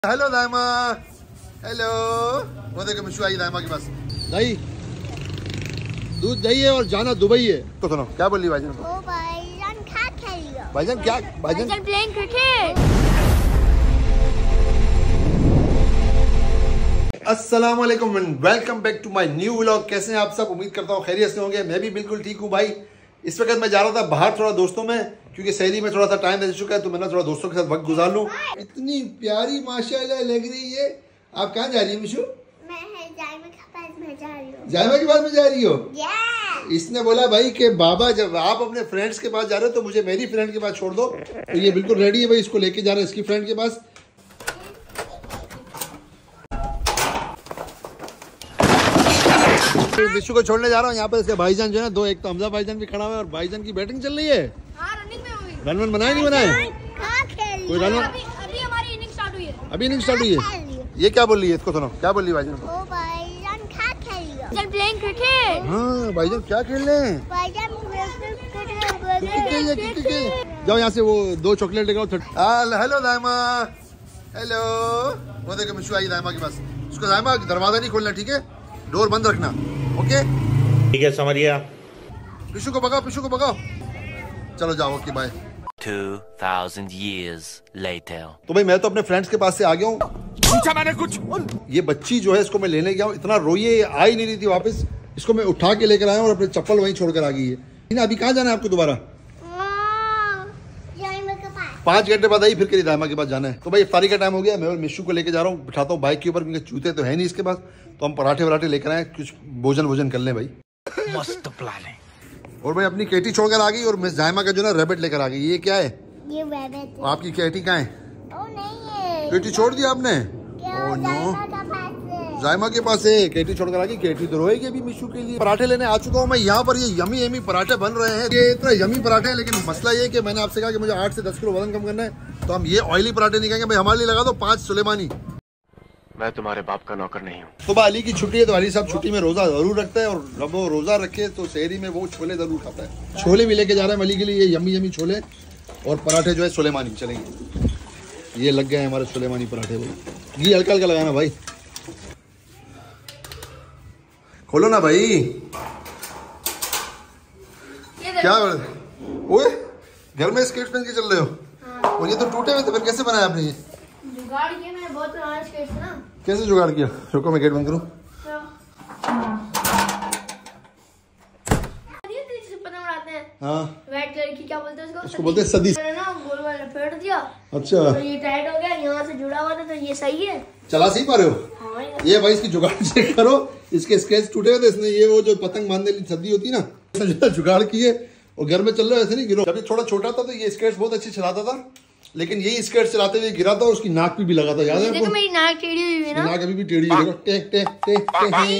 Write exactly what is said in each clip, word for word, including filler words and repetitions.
Hello Daima, hello. वो देखो मिशू आई दाइमा के पास। दही दूध दही है और जाना दुबई है। तो सुनो क्या बोल रही भाईजान को? भाईजान क्या खेल रही हो? भाईजान क्या? भाईजान प्लेइंग क्रिकेट। अस्सलाम वालेकुम and welcome back to my new vlog. कैसे हैं आप सब? उम्मीद करता हूँ खैरियत से होंगे। मैं भी बिल्कुल ठीक हूँ भाई। इस वक्त मैं जा रहा था बाहर थोड़ा दोस्तों में, क्योंकि शहरी में थोड़ा सा टाइम दे चुका है, तो मैंने थोड़ा दोस्तों के साथ वक्त गुजार लूँ। इतनी प्यारी माशाल्लाह लग रही है। आप कहाँ जा रही है मिशू? मैं जायमा के पास में जा रही हूँ। जायमा के पास में जा रही हो? yes. इसने बोला भाई कि बाबा जब आप अपने फ्रेंड्स के पास जा रहे हो तो मुझे मेरी फ्रेंड के पास छोड़ दो। तो ये बिल्कुल रेडी है भाई, इसको लेके जा रहा है इसकी फ्रेंड के पास। विशु को छोड़ने जा रहा हूँ। यहाँ पर इसके भाईजान जो है ना दो, एक तो हमजा भाईजान भी खड़ा हुआ है और भाईजान की बैटिंग चल रही है। हाँ, रनिंग में हुई। रन वन बनाए नहीं बनाए? कोई रन वन? अभी अभी हमारी इनिंग स्टार्ट हुई है। अभी इनिंग स्टार्ट हुई है। ये क्या बोल रही है? इसको सुनो क्या बोल रही है भाईजान को? ओ भाईजान क्या खेल रही हो? भाईजान प्लेइंग क्रिकेट। हाँ भाईजान क्या खेल रहे हैं? भाईजान क्रिकेट। जाओ यहाँ से वो दो चॉकलेट लेकर आओ। Hello Daima, hello. वो देखो मिशू आई दाइमा के पास। उसको दाइमा दरवाजा नहीं खोलना, ठीक है? डोर बंद रखना, ओके? ठीक है, समझ गया। पिशू को भगाओ, पिशू को भगाओ। चलो जाओ, okay bye. two thousand years later. तो भाई मैं तो अपने फ्रेंड्स के पास से आ गया हूँ। पूछा मैंने कुछ? ये बच्ची जो है इसको मैं लेने गया हूँ, इतना रोई है, आ ही नहीं रही थी वापस। इसको मैं उठा के लेकर आया और अपने चप्पल वहीं छोड़कर आ गई है। अभी कहाँ जाना है आपको दोबारा? पाँच घंटे बाद आई, फिर करी दाइमा के पास जाना है। तो भाई इफ्तारी का टाइम हो गया। मैं और मिशू को लेके जा रहा हूँ, बिठाता हूँ बाइक के ऊपर, क्योंकि जूते तो है नहीं इसके पास। तो हम पराठे वराठे लेकर आए, कुछ भोजन भोजन कर लें भाई। मस्त प्लान है। और भाई अपनी केटी छोड़कर आ गई और मिस जायमा का जो ना रैबिट लेकर आ गई। ये क्या है? ये रैबिट है। आपकी केटी कहाँ है? ओ नहीं है। केटी छोड़ दी आपने? Oh no. जायमा के पास है, केटी छोड़कर आ गई। केटी तो रोएगी अभी मिशू के लिए। पराठे लेने आ चुका हूँ मैं यहाँ पर। ये यमी यमी पराठे बन रहे हैं। ये इतना यमी पराठे हैं, लेकिन मसला ये कि मैंने आपसे कहा कि मुझे आठ से दस किलो वजन कम करना है, तो हम ये ऑयली पराठे नहीं खाएंगे भाई। हमारे लिए लगा दो पांच सुलेमानी। मैं तुम्हारे बाप का नौकर नहीं हूँ। सुबह अली की छुट्टी है, तो अली साहब छुट्टी में रोजा जरूर रखता है, और जब वो रोजा रखे तो शहरी में वो छोले जरूर खाता है। छोले भी लेके जा रहे हैं अली के लिए, ये यमी यमी छोले और पराठे जो है सुलेमानी चलेंगे। ये लग गए हैं हमारे सुलेमानी पराठे। घी हल्का हल्का लगाना भाई। खोलो ना भाई। क्या ओए घर में स्केट्स पहन के चल रहे हो? हाँ। और ये तो टूटे हुए थे, फिर कैसे बनाया आपने? ये जुगाड़ किया मैंने, बहुत पुराने स्केट्स ना। कैसे जुगाड़ किया? रुको मैं गेट बंद करूं। पतंग उड़ाते हैं। हाँ। रेड कलर की क्या बोलते हैं उसको? उसको बोलते हैं सदी। ना गोल गोल लपेट दिया। अच्छा। तो ये टाइट हो गया, यहाँ से जुड़ा हुआ था, तो ये सही है। चला सी पा रहे हो? हाँ। ये भाई इसकी जुगाड़ चेक करो। इसके स्केच टूटे हुए थे, इसने ये वो जो पतंग बांधने की सदी होती है ना, इसने जुगाड़ की है और घर में चल रहा है, ऐसे नहीं गिरो। जब ये थोड़ा छोटा था तो ये स्केट्स बहुत अच्छी चलाता था, लेकिन यही स्केट चलाते हुए गिरा था और उसकी नाक पे भी लगा था, याद है आपको? मेरी नाक टेढ़ी हुई है ना। नाक अभी भी टेढ़ी है, देखो टे टे टे टे।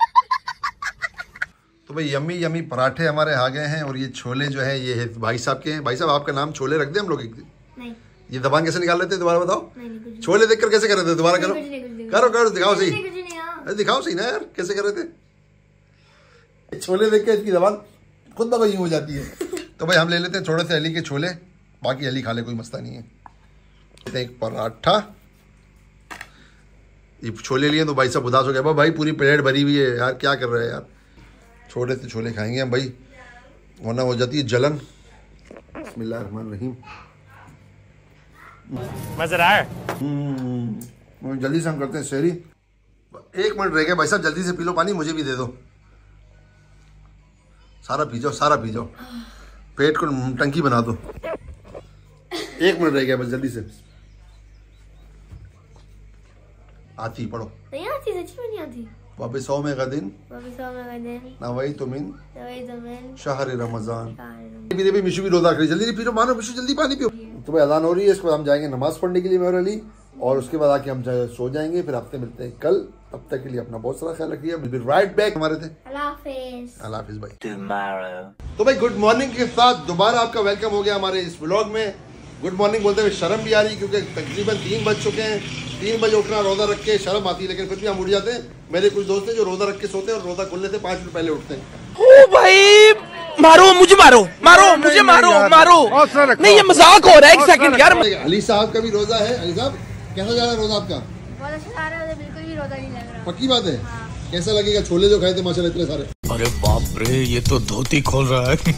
तो भाई यमी यमी पराठे हमारे आ गए हैं, और ये छोले जो है ये है भाई साहब के हैं। भाई साहब आपका नाम छोले रख दे हम लोग एक दिन। नहीं। ये जबान कैसे निकाल लेते हैं दोबारा बताओ? नहीं, छोले देखकर कैसे कर रहे थे? दोबारा करो करो करो दिखाओ सही। नहीं, दिखाओ सही ना यार, कैसे कर रहे थे? छोले देख के इसकी जबान खुद ब खुद हो जाती है। तो भाई हम ले लेते हैं थोड़े से अली के छोले, बाकी अली खा ले, कोई मसला नहीं है। एक पराठा, ये छोले लिए तो भाई सब उदास हो गया। भाई पूरी प्लेट भरी हुई है यार, क्या कर रहे हैं यार? छोटे से छोले खाएंगे हम भाई, वरना हो जाती है जलन। बिस्मिल्लाहिर्रहमानिर्रहीम। मजा रहा है? हम्म, जल्दी से हम करते हैं शहरी। एक मिनट रह गया भाई साहब, जल्दी से पी लो पानी, मुझे भी दे दो। सारा पी जाओ, सारा पी जाओ, पेट को टंकी बना दो। एक मिनट रह गया बस, जल्दी से। आती पढ़ो। नहीं आती, सच्ची में नहीं आती। वापस सौ में का दिन नवाई तो मिन शहर रमजान। भी भी मिशू भी रोजा रख रही। जल्दी पी लो, मानो मिशू जल्दी पानी पियो। तो भाई अजान हो रही है, इसके बाद हम जाएंगे नमाज पढ़ने के लिए मैं और अली, और उसके बाद आके हम सो जाएंगे। फिर हफ्ते मिलते हैं कल। तब तक के लिए अपना बहुत सारा ख्याल रखिए। Will be right back. हमारे थे अल्लाह हाफिज। अल्लाह हाफिज भाई। Tomorrow. तो भाई गुड मॉर्निंग के साथ दोबारा आपका वेलकम हो गया हमारे इस व्लॉग में। गुड मॉर्निंग बोलते हुए शर्म भी आ रही, क्योंकि तकरीबन तीन बज चुके हैं। तीन बजे उठना रोजा रख के शर्म आती है, लेकिन फिर भी हम उठ जाते हैं। मेरे कुछ दोस्त हैं जो रोजा रख के सोते हैं और रोजा खुलने से पाँच मिनट पहले उठते हैं। ओ भाई मारो मुझे, मारो मारो मुझे, मारो मारो। नहीं ये मजाक हो रहा है, एक सेकंड यार। अली साहब का भी रोजा है। अली साहब कैसा जा रहा है रोजा आपका? बहुत अच्छा जा रहा है, बिल्कुल भी रोजा नहीं लग रहा। पक्की बात है? हाँ। कैसा लगेगा छोले जो खाए थे माशाल्लाह इतने सारे? अरे बाप रे, ये तो धोती खोल रहा है।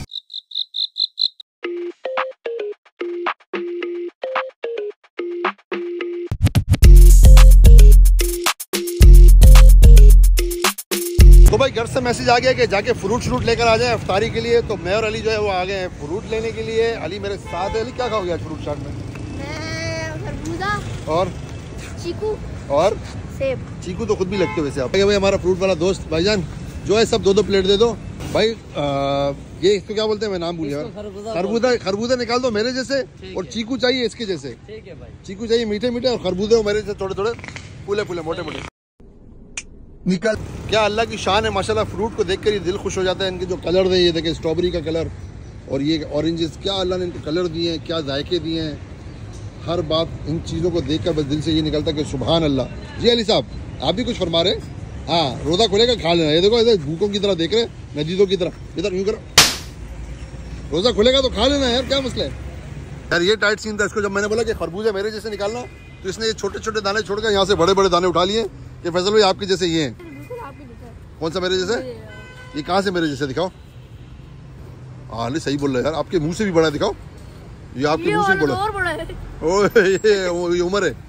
तो भाई घर से मैसेज आ गया कि जाके फ्रूट श्रूट लेकर आ जाए इफ्तारी के लिए। तो मैं और अली जो है वो आ गए हैं फ्रूट लेने के लिए। अली मेरे साथ है। अली क्या खाओगे आज फ्रूट चाट में? मैं खरबूजा और चीकू और सेब। चीकू तो खुद भी लगते हो वैसे आप। भाई हमारा फ्रूट वाला दोस्त भाईजान जो है सब दो दो प्लेट दे दो भाई। आ, ये इसको क्या बोलते हैं, मैं नाम भूल गया। खरबूजा खरबूजा निकाल दो मेरे जैसे, और चीकू चाहिए इसके जैसे। ठीक है भाई, चीकू चाहिए मीठे मीठे, और खरबूजे मेरे जैसे थोड़े थोड़े फूले फूले मोटे मोटे निकल। क्या अल्लाह की शान है माशाल्लाह। फ्रूट को देखकर ही दिल खुश हो जाता है। इनके जो कलर है, ये देखे स्ट्रॉबेरी का कलर और ये ऑरेंजेस, क्या अल्लाह ने इनको कलर दिए हैं, क्या जायके दिए हैं। हर बात इन चीज़ों को देखकर बस दिल से ये निकलता है कि सुभान अल्लाह। जी अली साहब आप भी कुछ फरमा रहे हैं? हाँ, रोज़ा खुलेगा खा लेना। ये देखो इधर भूखों की तरह देख रहे, नजीदों की तरह। इधर यूँ करो, रोज़ा खुलेगा तो खा लेना यार, क्या मसला है यार। ये टाइट सीन था। इसको जब मैंने बोला कि खरबूजा मेरे जैसे निकालना, तो इसने ये छोटे छोटे दाने छोड़कर यहाँ से बड़े बड़े दाने उठा लिए कि फैसल भाई आपके जैसे ये हैं। कौन सा मेरे जैसे? ये कहाँ से मेरे जैसे दिखाओ। हाँ अली सही बोल रहे यार, आपके मुंह से भी बड़ा दिखाओ। ये आपके मुंह से बड़ा है। ओ ये उम्र है।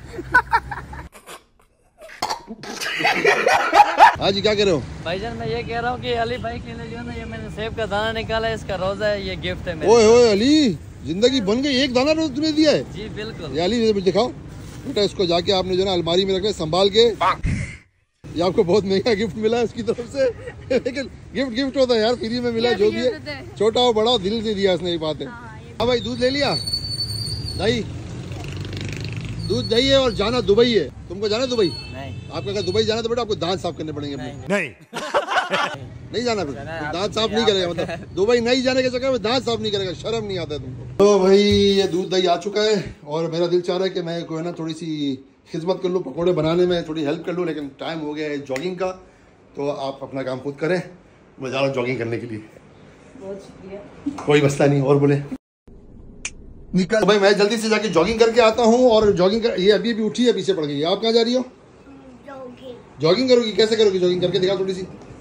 हाँ जी क्या कह रहे हो? भाईजान मैं ये कह रहा हूँ कि अली भाई के लिए जो है ना, ये मैंने सेब का दाना निकाला है, इसका रोजा है, ये गिफ्ट है मेरे। ओए ओए अली, जिंदगी बन गई। एक दाना रोज तुमने दिया है? जी बिल्कुल। ये अली दिखाओ बेटा, इसको जाके आपने जो ना अलमारी में रखना संभाल के। ये आपको बहुत महंगा गिफ्ट मिला है उसकी तरफ से। लेकिन गिफ्ट गिफ्ट होता है यार, फ्री में मिला जो भी है, छोटा हो बड़ा हो, दिल से दिया इसने। ये बात है। हाँ भाई दूध ले लिया? दही दूध दही है और जाना दुबई है। तुमको जाना दुबई? नहीं। आपको अगर दुबई जाना तो बेटा आपको दांत साफ करने पड़ेंगे। नहीं नहीं, नहीं जाना फिर दांत साफ नहीं करेगा। मतलब दुबई नहीं जाने के चक्कर में दांत साफ नहीं करेगा, शर्म नहीं आता है तुमको। तो भाई ये दूध दही आ चुका है और मेरा दिल चाह रहा है कि मैं कोई ना थोड़ी सी खिदमत कर लूँ, पकौड़े बनाने में थोड़ी हेल्प कर लूँ। लेकिन टाइम हो गया है जॉगिंग का, तो आप अपना काम खुद करें। मैं जा रहा हूँ जॉगिंग करने के लिए। बहुत शुक्रिया। कोई मसला नहीं। और बोले निकल तो भाई मैं जल्दी से जाके जॉगिंग करके आता हूँ। और जॉगिंग कर, ये अभी भी उठी है, पीछे पड़ गई। आप कहाँ जा रही हो? जॉगिंग करोगी? कैसे करोगी जॉगिंग? करके दिखा थोड़ी सी।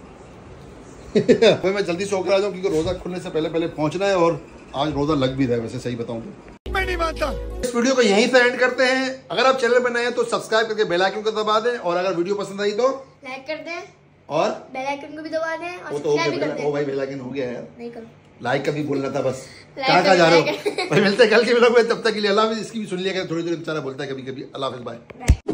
भाई मैं जल्दी से होकर आ जाऊँ क्योंकि रोजा खुलने से पहले पहले पहुंचना है। और आज रोजा लग भी रहा है वैसे, सही बताऊं तो। मैं नहीं मानता। इस वीडियो को यहीं से एंड करते हैं। अगर आप चैनल पर नए हैं तो सब्सक्राइब करके बेल आइकन को दबा दें, और अगर वीडियो पसंद आई तो लाइक कर दें और बेल आइकन को भी दबा दें। और वो तो सब्सक्राइब भी कर दें। ओ भाई बेल आइकन हो गया यार, नहीं करो। लाइक का भी बोलना था बस। कहाँ कहाँ जा रहे हो भाई? मिलते हैं कल के व्लॉग में, तब तक के लिए अल्लाह हाफिज़। इसकी भी सुन लिया, थोड़ी देर बेचारा बोलता है कभी कभी। अल्लाह हाफिज़, बाय।